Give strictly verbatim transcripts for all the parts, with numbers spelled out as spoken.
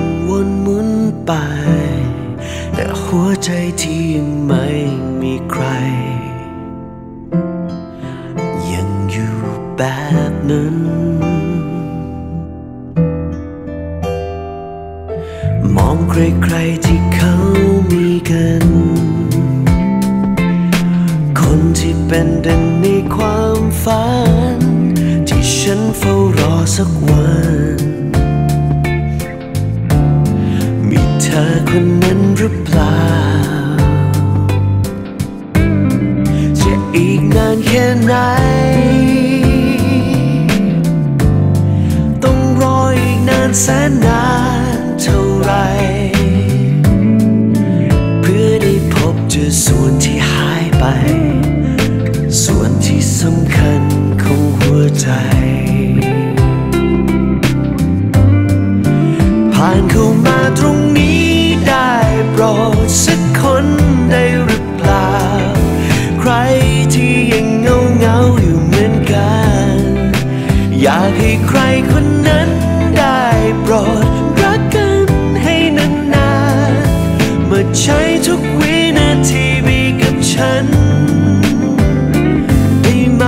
วนหมุนไปแต่หัวใจที่ยังไม่มีใครยังอยู่แบบนั้นมองใครๆที่เขามีกันคนที่เป็นดังในความฝันที่ฉันเฝ้ารอสักวันมีเธอคนนั้นหรือเปล่าจะอีกนานแค่ไหนต้องรออีกนานแสนนานเท่าไรเพื่อได้พบเจอส่วนที่หายไปส่วนที่สำคัญของหัวใจผ่านเข้ามาตรงนี้ได้โปรดสักคนได้หรือเปล่าใครที่ยังเงาเงาอยู่เหมือนกันอยากให้ใครคนนั้นได้โปรดรักกันให้นานๆมาใช้ทุกวินาทีไปกับฉันได้ไหม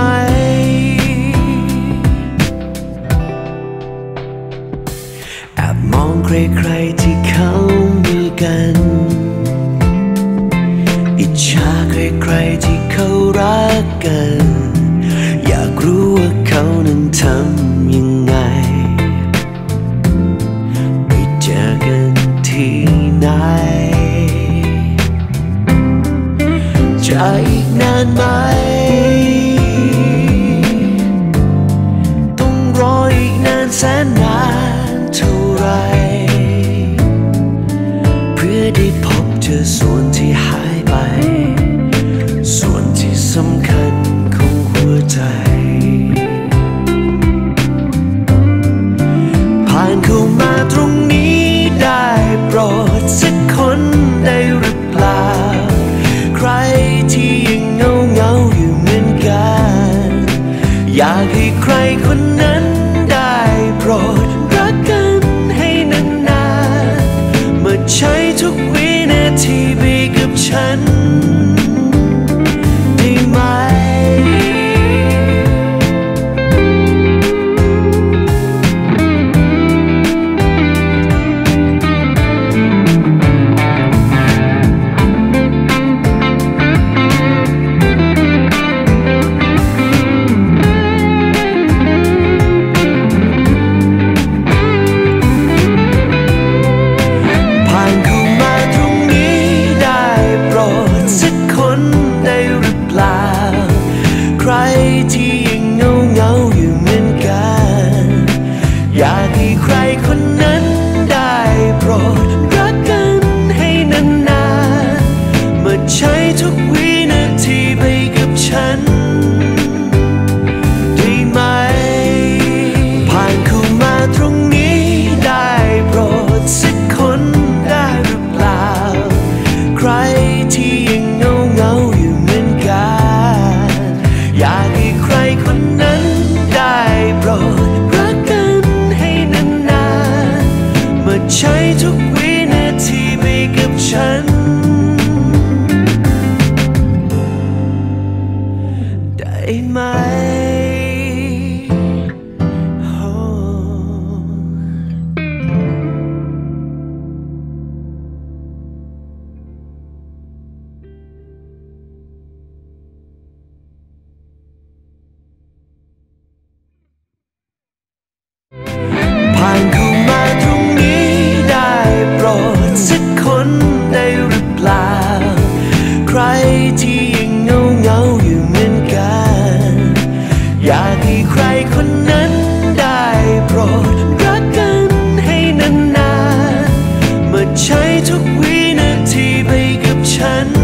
แอบมองใครๆที่เขามีกันอิจฉาใครๆที่เขารักกันอยากรู้ว่าเขานั้นทำยังไงไปเจอกันที่ไหนจะอีกนานไหมต้องรออีกนานแสนนานเท่าไรเพื่อได้พบเจอส่วนที่หายไปส่วนที่สำคัญของหัวใจผ่านเข้ามาตรงนี้ได้โปรดสักคนได้หรือเปล่าใครที่ยังเงาเงาอยู่เหมือนกันอยากให้ใครคนนั้นได้โปรดรักกันให้นานๆมาใช้ทุกวินาทีไปกับฉันได้ไหมใครที่ยังเงาเงาอยู่เหมือนกันอยากให้ใครคนนั้นได้โปรดรักกันให้นานๆมาใช้ทุกวินาทีไปกับฉันได้ไหมผ่านเข้ามาตรงนี้ได้โปรดสักคนได้หรือเปล่าใครที่ยังเงาเงาอยู่เหมือนกันอยากให้ใครคนนั้นได้โปรดรักกันให้นานๆมาใช้ทุกวินาทีไปกับฉันได้ไหมผ่านเข้ามาตรงนี้ได้โปรดสักคนได้หรือเปล่าใครที่ยังเงาเงาอยู่เหมือนกันอยากให้ใครคนนั้นได้โปรดรักกันให้นานๆมาใช้ทุกวินาทีไปกับฉัน